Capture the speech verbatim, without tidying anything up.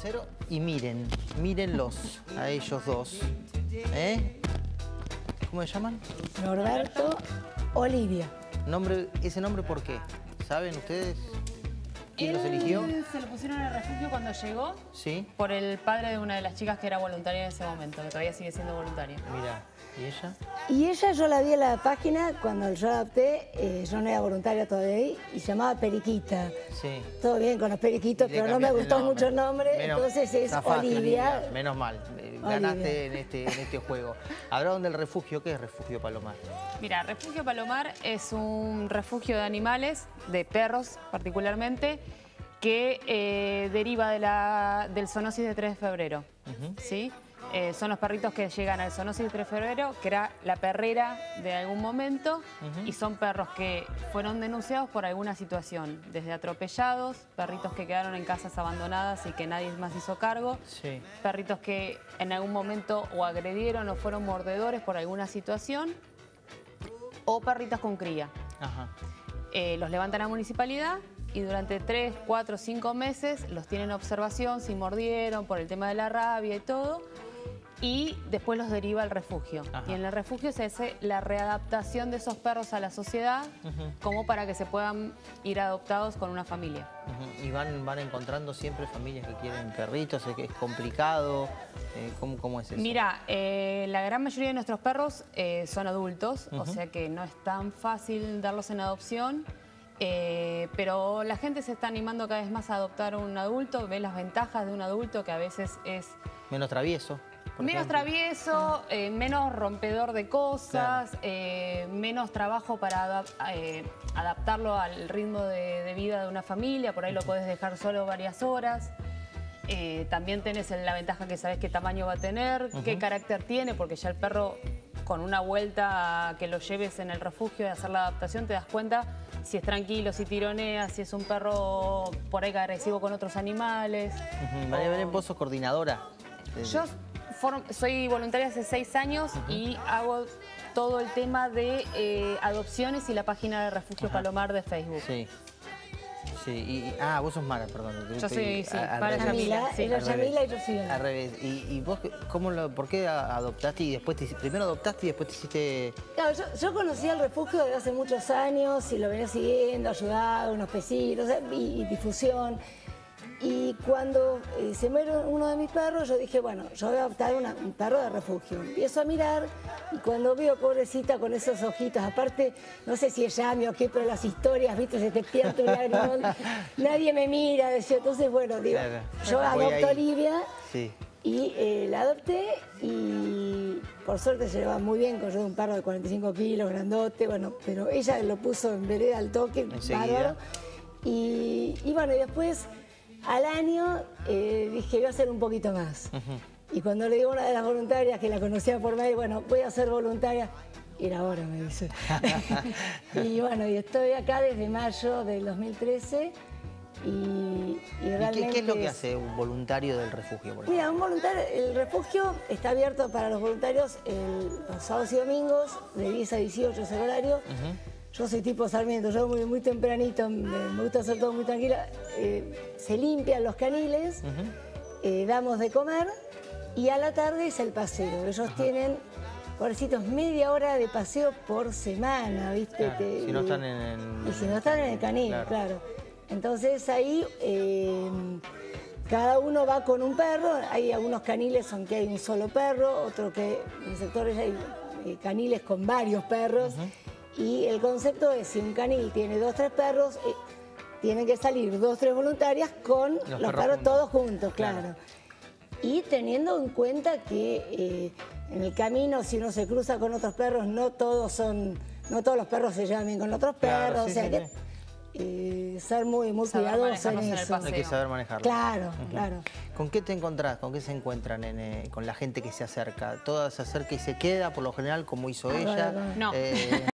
cero y miren, mírenlos a ellos dos. ¿Eh? ¿Cómo se llaman? Norberto, Olivia. Nombre, ¿ese nombre por qué? ¿Saben ustedes quién los eligió? Él se lo pusieron en el refugio cuando llegó. Sí. Por el padre de una de las chicas que era voluntaria en ese momento, que todavía sigue siendo voluntaria. Mira, ¿y ella? Y ella yo la vi en la página cuando yo adopté, eh, yo no era voluntaria todavía ahí, y se llamaba Periquita. Sí. Todo bien con los periquitos, Le pero no me cambiaste gustó el nombre. mucho el nombre, Menos- entonces es zafaste, Olivia. Menos mal, eh, ganaste en este, en este juego. Hablaron del refugio. ¿Qué es Refugio Palomar? Mira, Refugio Palomar es un refugio de animales, de perros particularmente, que eh, deriva de la, del zoonosis de tres de febrero. Uh-huh. ¿Sí? Eh, son los perritos que llegan al zoonosis de tres de febrero, que era la perrera de algún momento, Uh-huh. y son perros que fueron denunciados por alguna situación, desde atropellados, perritos que quedaron en casas abandonadas y que nadie más hizo cargo, Sí. perritos que en algún momento o agredieron o fueron mordedores por alguna situación, o perritos con cría. Ajá. Eh, los levantan a la municipalidad y durante tres, cuatro, cinco meses los tienen en observación si mordieron por el tema de la rabia y todo, y después los deriva al refugio. Ajá. Y en el refugio se hace la readaptación de esos perros a la sociedad, Uh-huh. como para que se puedan ir adoptados con una familia. Uh-huh. Y van, van encontrando siempre familias que quieren perritos, es que es complicado. Eh, ¿cómo, ¿Cómo es eso? Mira, eh, la gran mayoría de nuestros perros eh, son adultos, Uh-huh. o sea que no es tan fácil darlos en adopción. Eh, pero la gente se está animando cada vez más a adoptar un adulto, ve las ventajas de un adulto, que a veces es Menos travieso. por menos ejemplo. travieso, eh, menos rompedor de cosas, eh, menos trabajo para adap- eh, adaptarlo al ritmo de, de vida de una familia, por ahí lo podés dejar solo varias horas. Eh, también tenés la ventaja que sabés qué tamaño va a tener, qué Ujú. carácter tiene, porque ya el perro, con una vuelta que lo lleves en el refugio y hacer la adaptación, te das cuenta si es tranquilo, si tironea, si es un perro por ahí agresivo con otros animales. Uh-huh. María o- Belén, vos sos coordinadora. de- Yo form- soy voluntaria hace seis años y hago todo el tema de eh, adopciones y la página de Refugio Ajá. Palomar de Facebook. Sí. Sí, y, y- ah, vos sos Mara, perdón. Yo soy, sí, a- al Mara revés. Yamila. Yamila, sí. ella Al es revés. Yamila y yo soy Ana. Al revés. ¿Y, y vos cómo lo, por qué a- adoptaste y después te, hici- primero adoptaste y después te hiciste... Claro, yo, yo conocí el refugio desde hace muchos años y lo venía siguiendo, ayudaba, unos pesitos y, y difusión. Y cuando eh, se muere uno de mis perros, yo dije, bueno, yo voy a adoptar una- un perro de refugio. Empiezo a mirar y cuando veo pobrecita con esos ojitos, aparte, no sé si es llame o qué, pero las historias, viste, se te pierde un lagrimón, nadie me mira, decía, entonces, bueno, digo, Claro. yo Voy adopto ahí. a Olivia. Sí. Y eh, la adopté y por suerte se llevaba muy bien, con yo de un perro de cuarenta y cinco kilos, grandote, bueno, pero ella lo puso en vereda al toque, Enseguida. bárbaro. Y, y bueno, y después al año eh, dije, voy a hacer un poquito más. Y cuando le digo a una de las voluntarias que la conocía por mail, bueno, voy a ser voluntaria, era ahora, me dice. Y bueno, y estoy acá desde mayo del dos mil trece. Y, y ¿Y realmente qué, qué es lo que hace un voluntario del refugio? Por ejemplo? Mira, un voluntario, el refugio está abierto para los voluntarios el- los sábados y domingos, de diez a dieciocho es el horario. Ujú. Yo soy tipo Sarmiento, yo muy, muy tempranito, me, me gusta hacer todo muy tranquila. Eh, se limpian los caniles, Ujú. eh, damos de comer y a la tarde es el paseo. Ellos tienen, pobrecitos, media hora de paseo por semana, ¿viste? Claro, Te- si no están en el... y si no están en el canil, Claro. claro. Entonces ahí eh, cada uno va con un perro. Hay algunos caniles aunque hay un solo perro, otro que en sectores hay eh, caniles con varios perros. Y el concepto es, si un canil tiene dos, tres perros, eh, tienen que salir dos, tres voluntarias con los, perros perros juntos. todos juntos, Claro. claro. Y teniendo en cuenta que eh, en el camino, si uno se cruza con otros perros, no todos son, no todos los perros se llevan bien con otros Claro, perros, sí, o sea sí, que sí. eh, ser muy, muy Saber cuidadoso en manejarnos en el eso. paseo. Hay que saber manejarlo. Claro, claro. ¿Con qué te encontrás? ¿Con qué se encuentran en, eh, con la gente que se acerca? ¿Toda se acerca y se queda, por lo general, como hizo Ah, ella? bueno. No. Eh,